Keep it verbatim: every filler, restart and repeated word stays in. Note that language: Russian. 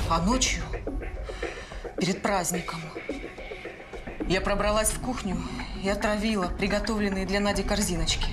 А ночью, перед праздником, я пробралась в кухню и отравила приготовленные для Нади корзиночки.